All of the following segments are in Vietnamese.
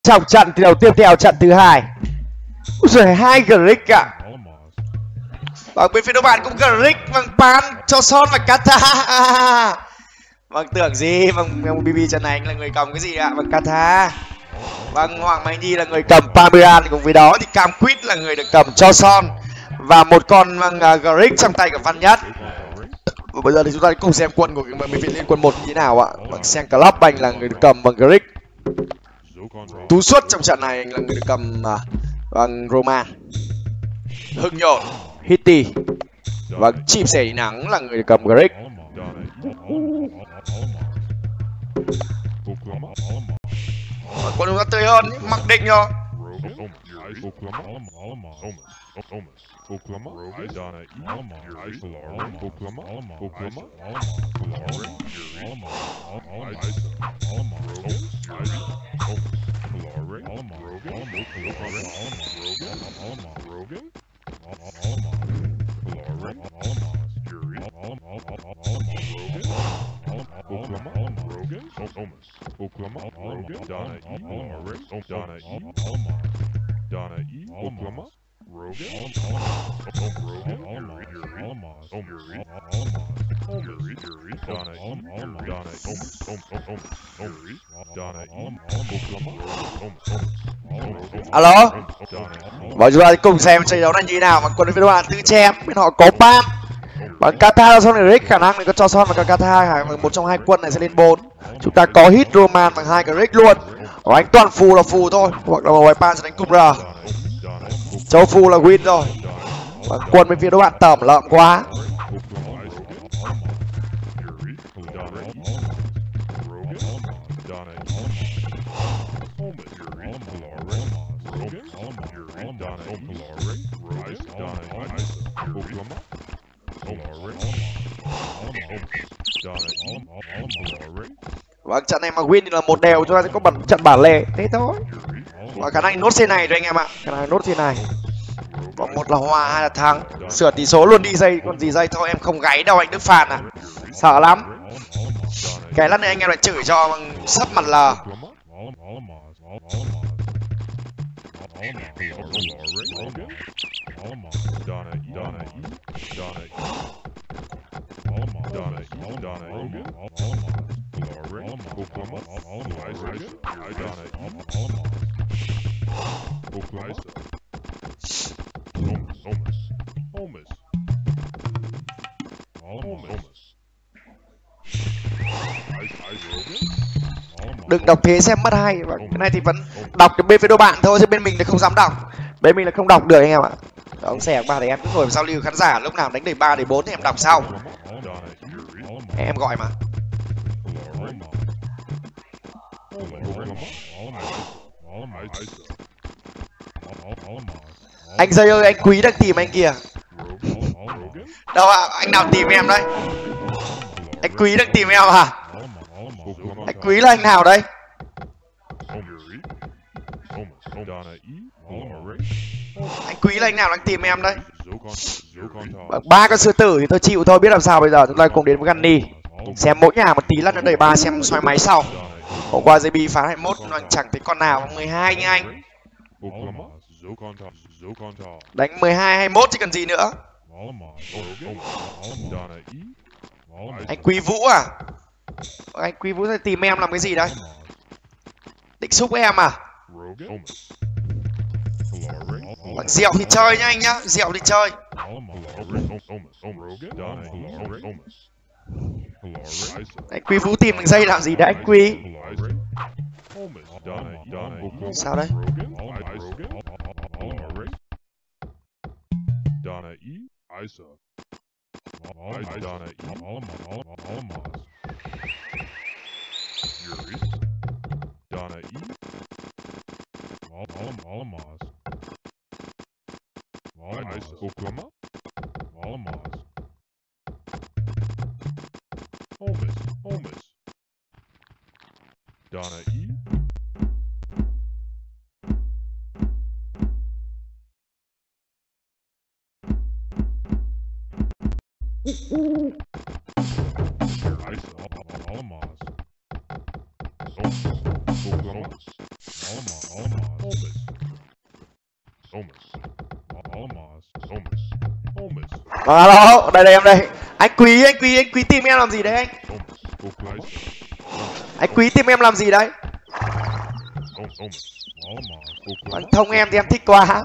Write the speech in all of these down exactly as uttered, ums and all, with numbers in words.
Trong trận thi đấu tiếp theo, trận thứ hai. Ui giời, hai Grick ạ. Và bên phía đối bạn cũng Grick, vâng, Pan, cho son và Kata. Vâng, tưởng gì, vâng, bê bê trận này anh là người cầm cái gì ạ? Vâng, Kata. Vâng, Hoàng Mai Nhi là người cầm Pamiran, cùng với đó thì Cam Quýt là người được cầm cho son. Và một con vâng, uh, Grick trong tay của Văn Nhất. Và bây giờ thì chúng ta cùng xem quân của bệnh viện Liên Quân một như thế nào ạ. Vâng, Sen Club anh là người được cầm bằng Grick. Tú Xuất trong trận này anh là người được cầm uh, bằng Roman. Hưng Nhộn, Hitty và Chim Sẻ Nắng là người được cầm Grick. Quân chúng ta tươi hơn, mặc định rồi. Alo. Và chúng ta cùng xem trận đấu này như thế nào. Mà quân phía bạn Tư Chém bên họ có Pam và Kata son Grick, khả năng này có cho son và Kata, một trong hai quân này sẽ lên bốn. Chúng ta có hit Roman bằng hai Grick luôn. Và anh toàn phù là phù thôi, hoặc là một Pan sẽ đánh cung R. Châu phù là win rồi. Và quân bên phía đối bạn tẩm lợm quá. Và trận này mà win thì là một đều, chúng ta sẽ có bật trận bản lề thế thôi. Và khả năng nốt C này rồi anh em ạ, khả năng nốt C này. Còn một là hòa, hai là thắng, sửa tỷ số luôn đi dây, còn gì dây thôi em không gáy đâu anh Đức Phàn à, sợ lắm. Cái lát này anh em lại chửi cho bằng sấp mặt lờ. Đừng đọc thế xem mất hay. Và cái này thì vẫn đọc cái bên phía đôi bạn thôi, chứ bên mình thì không dám đọc. Bên mình là không đọc được anh em ạ. Ông Sẻ ba thì em cứ ngồi giao lưu khán giả, lúc nào đánh đầy ba đầy bốn thì em đọc sau. Em gọi mà. Anh Dây ơi, anh Quý đang tìm anh kìa. Đâu ạ? À? Anh nào tìm em đấy? Anh Quý đang tìm em à? Anh Quý là anh nào đây? Anh Quý là anh nào đang tìm em đây? Ba con sư tử thì tôi chịu thôi, biết làm sao bây giờ. Chúng ta cùng đến với Gunny. Xem mỗi nhà một tí lát nữa đầy ba xem xoay máy sau. Hôm qua giê bê phá hai mươi mốt chẳng thấy con nào mười hai như anh. Đánh mười hai hai mươi mốt chứ cần gì nữa. Anh Quý Vũ à? Anh Quý Vũ sẽ tìm em làm cái gì đấy? Định xúc em à? Dẹo thì chơi nhá anh nhá, dẹo thì chơi. Anh Quý Vũ tìm đường dây làm gì đấy anh Quý? Sao đấy? Donna E. Alamos. Alamos. Vâng, alo, đây đây em đây. Anh Quý, anh Quý, anh Quý tìm em làm gì đấy anh? Anh Quý tìm em làm gì đấy? Anh thông em thì em thích quá.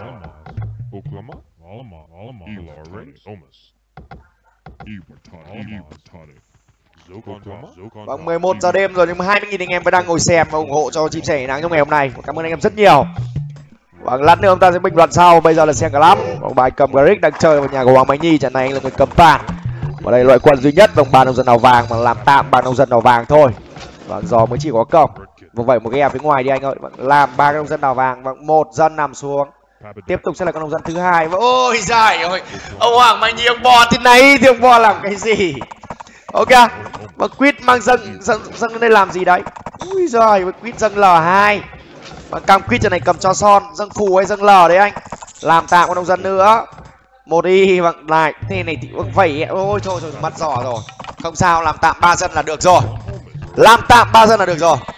Vâng, mười một giờ đêm rồi nhưng mà hai mươi nghìn anh em vẫn đang ngồi xem và ủng hộ cho Chim Sẻ Nắng trong ngày hôm nay. Cảm ơn anh em rất nhiều. Vâng, lát nữa chúng ta sẽ bình luận sau. Bây giờ là Sen Club. Vòng bài cầm Grick đang chơi vào nhà của Hoàng Mạnh Nhi. Trận này anh là người cầm bàn. Và đây là loại quân duy nhất vòng bàn nông dân nào vàng mà làm tạm bàn nông dân nào vàng thôi. Vâng, giờ mới chỉ có cổng. Vâng, vậy một cái em phía ngoài đi anh ơi. Vâng, làm ba nông dân nào vàng. Vâng, một dân nằm xuống. Tiếp tục sẽ là con nông dân thứ hai. Ôi giời ơi, ông Hoàng Mạnh Nhi ông bò thế này thì ông bò làm cái gì? Ok. Và Quýt mang dâng dâng dâng lên đây làm gì đấy? Ui giời, Quýt dâng L hai. Và cam Quýt trận này cầm cho son, dâng phù hay dâng L đấy anh. Làm tạm con nông dân nữa. Một đi vâng lại thế này thì vâng phải. Ôi thôi thôi mất giỏ rồi. Không sao, làm tạm ba dân là được rồi. Làm tạm ba dân là được rồi.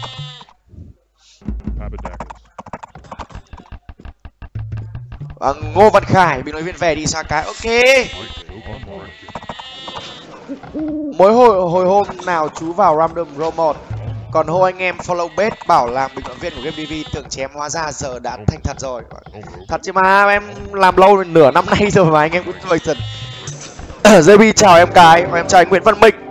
Vâng, Ngô Văn Khải bị nói viên về đi xa cái. Ok. Mỗi hồi hồi hôm nào chú vào random row một. Còn hôm anh em follow base bảo làm bình luận viên của Game ti vi tưởng chém hóa ra giờ đã thành thật rồi. Thật chứ mà em làm lâu nửa năm nay rồi mà anh em cũng cười thật. gi bê chào em cái, và em chào anh Nguyễn Văn Minh.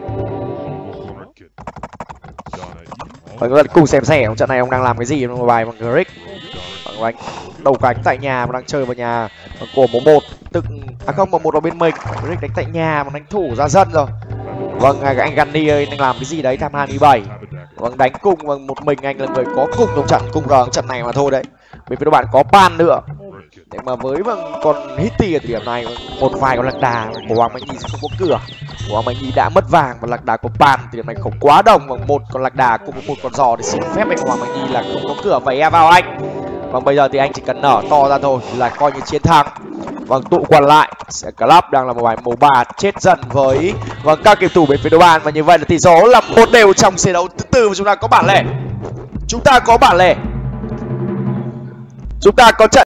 Và các bạn cùng xem xem trận này ông đang làm cái gì trong bài bằng Grick. Anh đầu cánh tại nhà mà đang chơi vào nhà của một một tức à không, một một ở bên mình. Grick đánh tại nhà mà đánh thủ ra dân rồi. Vâng, anh Gunny ơi đang làm cái gì đấy, tham hai mươi bảy. Vâng, đánh cùng vâng, một mình anh là người có cùng trong trận cùng rờ trận này mà thôi đấy. Bên phía các bạn có pan nữa. Để mà với vâng còn Hitty ở thời điểm này một vài con lạc đà của Hoàng Mạnh Nhi sẽ không có cửa. Của Hoàng Mạnh Nhi đã mất vàng và lạc đà của pan thì điểm này không quá đồng, bằng một con lạc đà cùng với một con giò thì xin phép anh Hoàng Mạnh Nhi là không có cửa vẩy vào anh. Vâng, bây giờ thì anh chỉ cần nở to ra thôi là coi như chiến thắng. Vâng, tụ quần lại sẽ Club đang là một bài màu bà chết dần với vâng các game thủ bên phía đối bàn, và như vậy là tỷ số là một đều trong trận đấu thứ tư. Và chúng ta có bản lề, chúng ta có bản lề, chúng ta có trận